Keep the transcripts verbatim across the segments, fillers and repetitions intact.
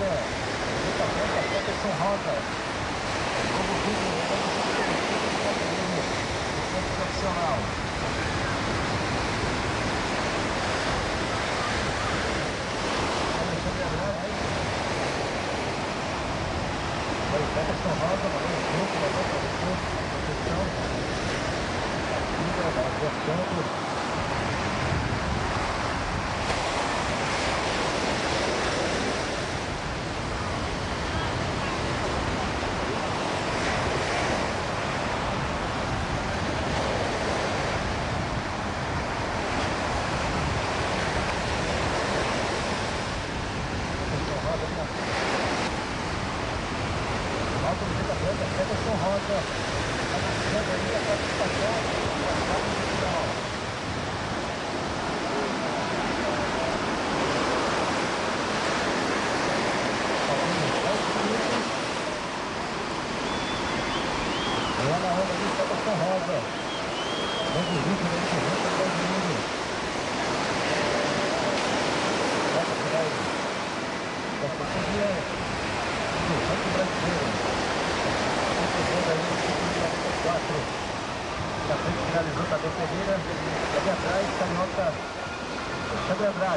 Rosa, Rita Branca, Peterson Rosa, Novo Rio, Novo Rio, Centro Profissional. Alexandre Andrade, Peterson Rosa, valeu, junto, valeu, proteção, proteção, da Rua Campos. Alto de Rita Branca, Peterson Rosa, anunciando aí a participação da Casa Municipal. Falando dez minutos. Lá na onda de Peterson Rosa. Novo ritmo da corrida do mundo. Essa que vai da Secretaria do Banco Brasileiro. quatro. Na frente finalizou Tadeu Ferreira. Ali atrás, Carioca Alexandre Andrade.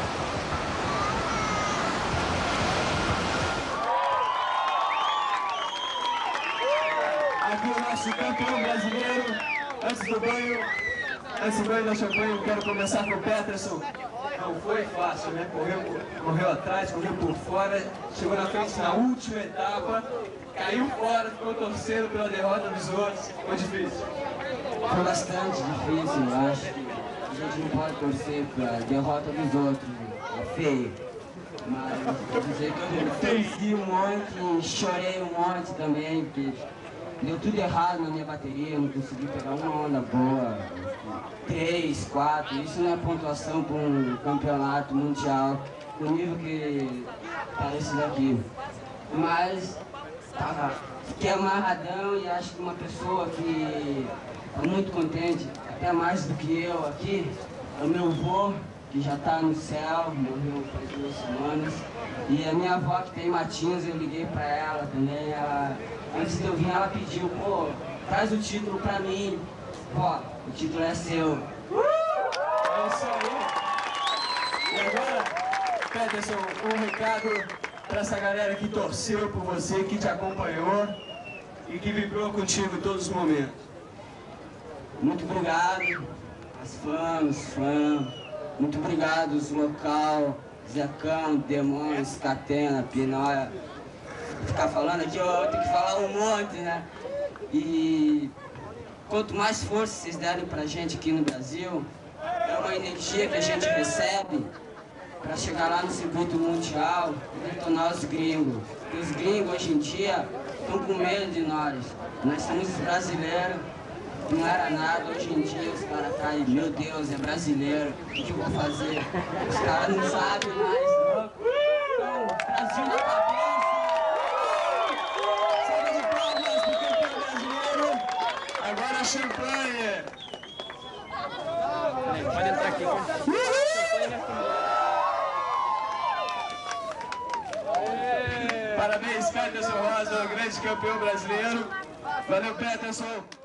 Aqui o nosso campeão brasileiro. Antes do banho, antes do banho da champanhe, eu quero começar com o Peterson. Não foi fácil, né? Correu, correu atrás, correu por fora, chegou na frente na última etapa, caiu fora, ficou torcendo pela derrota dos outros. Foi difícil. Foi bastante difícil, eu acho que a gente não pode torcer pela derrota dos outros, é feio. Mas quer dizer que eu torci um monte, chorei um monte também, porque deu tudo errado na minha bateria, não consegui pegar uma onda boa, três, quatro, isso não é pontuação para um campeonato mundial, o nível que tá esse daqui. Mas tava, fiquei amarradão e acho que uma pessoa que tá muito contente, até mais do que eu aqui, é o meu avô, que já tá no céu, morreu faz duas semanas, e a minha avó que tem matinhos, eu liguei pra ela também, ela, antes de eu vir ela pediu, pô, traz o título pra mim, ó, o título é seu. Uh! É isso aí. E agora, Peterson, um recado pra essa galera que torceu por você, que te acompanhou e que vibrou contigo em todos os momentos. Muito obrigado, as fãs, os fãs, muito obrigado, os local, Zecão, Demônios, Catena, Pinóia. Ficar falando aqui, eu tenho que falar um monte, né? E quanto mais força vocês derem pra gente aqui no Brasil, é uma energia que a gente recebe para chegar lá no circuito mundial e detonar os gringos. Porque os gringos hoje em dia estão com medo de nós. Nós somos brasileiros, não era nada, hoje em dia os caras tá aí, meu Deus, é brasileiro, o que, que eu vou fazer? Os caras não sabem mais, não. Então, Brasil na cabeça! Salve de palmas pro campeão brasileiro! Agora a champanhe! Pode entrar aqui. Parabéns, Peterson Rosa, o grande campeão brasileiro. Valeu, Peterson!